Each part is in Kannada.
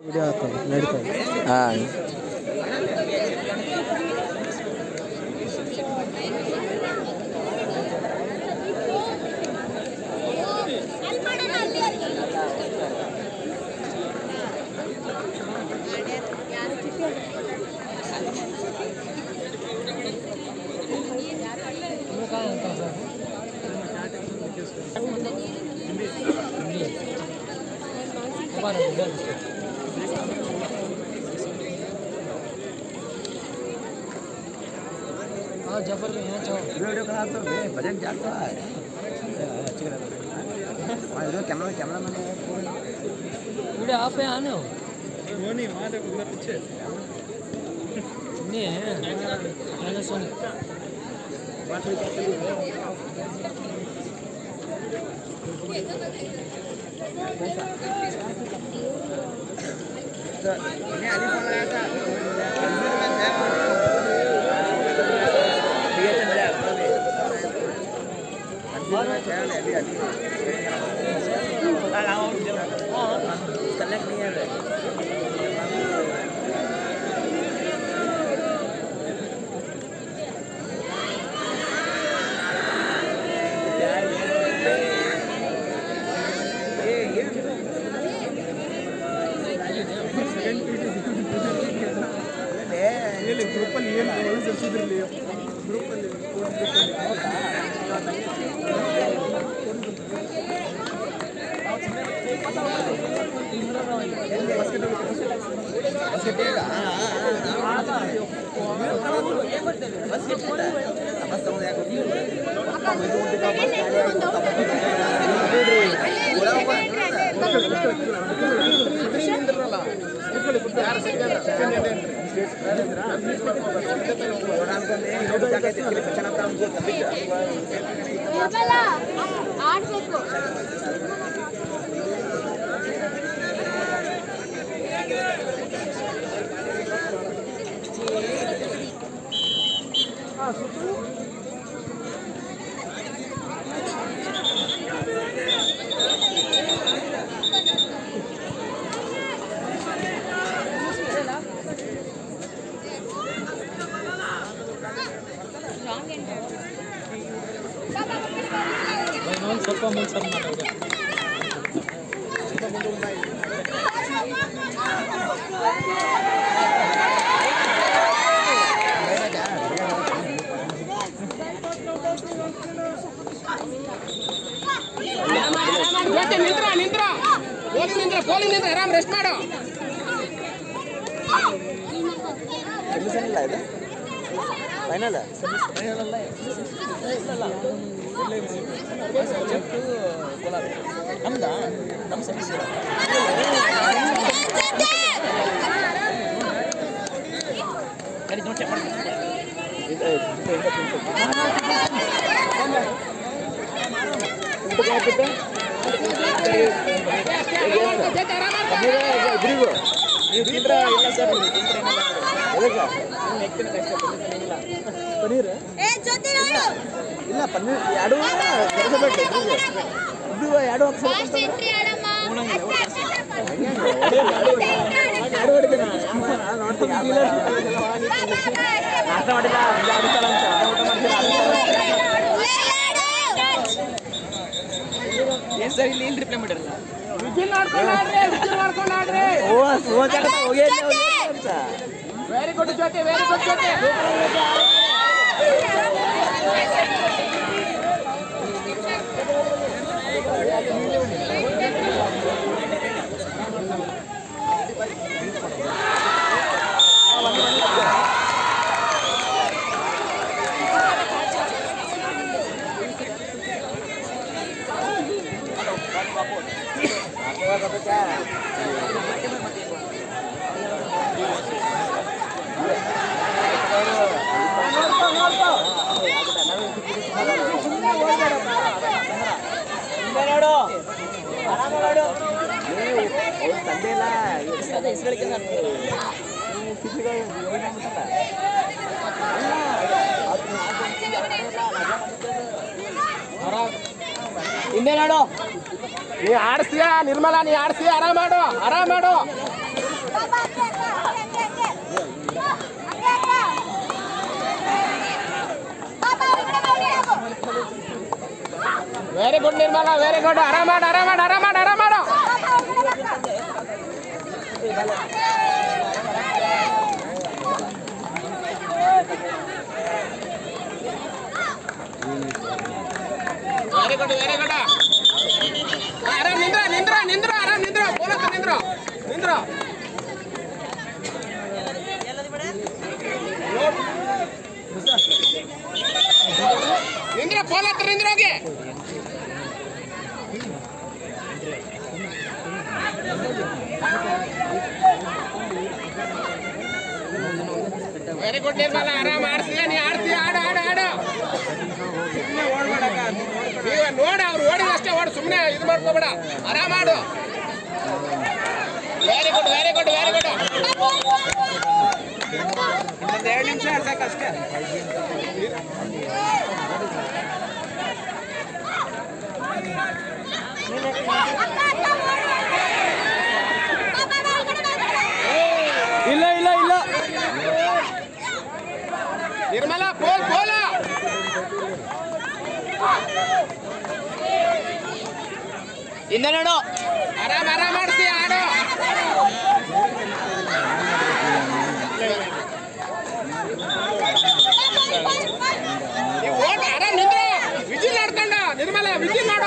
ಹಾಂ जफर में यहाँ जाओ वीडियो करा तो बजट जाता है अच्छी करा और camera camera man video off है आने हो वो नहीं वहाँ देखो उधर पीछे नहीं है मैंने सुनी मैंने अली फोन लगाया था कनेक्ट नहीं है ग्रुपಲ್ಲಿ ಏನು ಒಳ್ಳೆ ಜರ್ಸಿದ್ರಲ್ಲಿ ಗ್ರುಪಲ್ಲಿ ಸ್ವಲ್ಪ ಮುಂಚೆ ನಿಂತ್ರ ಆರಾಮ್ ರೆಸ್ಟ್ ಮಾಡು ಫೈನಲ್ ನಮ್ದಾ ನಮ್ಮ ಸಮಸ್ಯೆ ಪನ್ನೀರ್ ಇಲ್ಲ ಪನ್ನೀರ್ ಎರಡು ಎರಡು ಸರ್ ಇಲ್ಲಿ ಏನು ರಿಪ್ಲೈ ಮಾಡಿರಲ್ಲ very good Jyothi very good Jyothi ಹಿಂದೆ ನೋಡು ನೀ ಆಡಿಸ್ತೀಯ ನಿರ್ಮಲಾ ನೀ ಆಡಿಸ್ತೀಯ ಆರಾಮ ಮಾಡು very good Nirmala, very good. ಆರಾಮ ಮಾಡು, ಆರಾಮ ಮಾಡು, ಆರಾಮ ಮಾಡು, ಆರಾಮ ಮಾಡು. Very good, very good. ಆರಾಮ್ ನಿಂದ್ರ, ನಿಂದ್ರ, ನಿಂದ್ರ, ಆರಾಮ್ ನಿಂದ್ರ, ಬೋಲತ್ತ ನಿಂದ್ರ, ನಿಂದ್ರ. ನಿಂದ್ರ, ಬೋಲತ್ತ ನಿಂದ್ರ ಹೋಗಿ. ವೆರಿ ಗುಡ್ ನಿರ್ಮಲ, ಆರಾಮ್ ಆಡ್ತೀಯ, ನೀ ಆಡ್ತೀಯ, ಆಡು ಆಡು ಆಡು. ಈಗ ನೋಡ, ಅವ್ರು ಓಡಿದಷ್ಟೇ ಓಡು, ಸುಮ್ಮನೆ ಇದು ಮಾಡ್ಕೋಬೇಡ, ಆರಾಮ್ ಆಡು. Very good, very good, very good. ಇನ್ನೊಂದು 2 ನಿಮಿಷ ಆಡ್ಸಕ್ಕಷ್ಟೇ. ಇಲ್ಲ ಇಲ್ಲ ಇಲ್ಲ ನಿರ್ಮಲ, ಬೋಲ್ ಬೋಲ. ಹಿಂದೆ ನೋಡು. ಆರಾಮ್ ಆರಾಮ್ ಆಡ್ತೀಯ, ಆಡು. ನೀವು ಓಟ, ಆರಾಮ್ ನಿಂದ್ರ. ವಿಜಿಲ್ ಆಡ್ಕೊಂಡ ನಿರ್ಮಲ, ವಿಜಿಲ್ ಮಾಡು,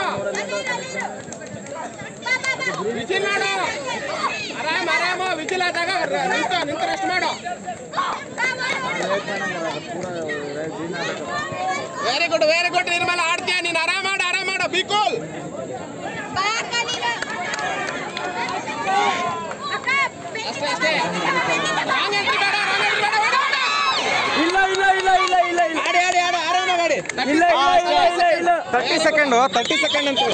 ವಿಜಿಲ್ ಮಾಡು. ಆರಾಮ್ ಆರಾಮ, ವಿಜಿಲ್ ಆದಾಗ ನಿಂತು ರೆಸ್ಟ್ ಮಾಡು. Very good, very good Nirmala, ಆಡ್ತೀಯ ನೀನು. ಆರಾಮ್ ಮಾಡು, ಆರಾಮ್ ಮಾಡು, ಬಿ ಕೂಲ್. ಅಷ್ಟೇ ಅಷ್ಟೇ. ರಾಂಗ್ ಎಂಟ್ರಿ ಬೇಡ, ರಾಂಗ್ ಎಂಟ್ರಿ ಬೇಡ, ಓಡು, ಓಡು. ಇಲ್ಲ ಇಲ್ಲ ಇಲ್ಲ ಇಲ್ಲ ಇಲ್ಲ ಇಲ್ಲ ಆಡಿ ಆಡಿ ಆಡು, ಆರಾಮಾಗಿ ಆಡಿ. ಇಲ್ಲ ಇಲ್ಲ ಇಲ್ಲ ಇಲ್ಲ ಇಲ್ಲ 30 ಸೆಕೆಂಡು, 30 ಸೆಕೆಂಡ್ ಅಂತ.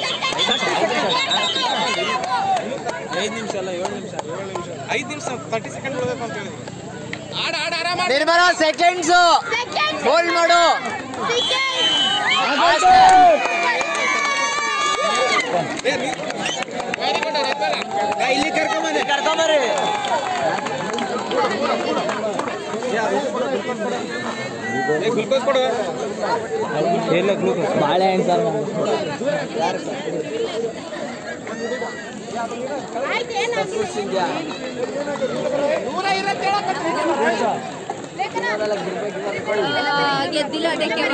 5 ನಿಮಿಷ ಅಲ್ಲ 7 ನಿಮಿಷ 5 ನಿಮಿಷ 30 ಸೆಕೆಂಡ್ ಬಿಡಬೇಕು ಅಂತ ಹೇಳಿದ್ರು. ಆಡ ಆಡ, ಆರಾಮ್ ಮಾಡು. ನಿರ್ಮಲ ಸೆಕೆಂಡ್ಸ್ ಹೋಲ್ಡ್ ಮಾಡು. Very good Nirmala. ಇಲ್ಲಿ ಕರ್ಕೊಂಬರ್ರಿ. ಗ್ಲೂಕೋಸ್ ಕೊಡು. ಇಲ್ಲ ಗ್ಲೂಕೋಸ್ ಬಾಳೆಹಣ್ಣು ಸರ್. 127 ಗೆದ್ದಿಲ್ಲ ಅದಕ್ಕೆ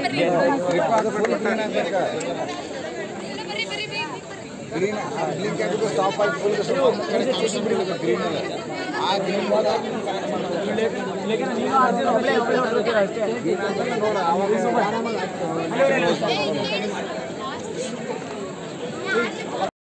ಗ್ರೀನ್ ಬ್ಲಿಂಕ್ ಆಗಿದ್ದು ಸ್ಟಾಪ್ ಆಗಿ ಫುಲ್ ಗ್ರೀನ್ ಅಲ್ಲ ಆ ಗ್ರೀನ್ ನೋಡ ಅವಾಗ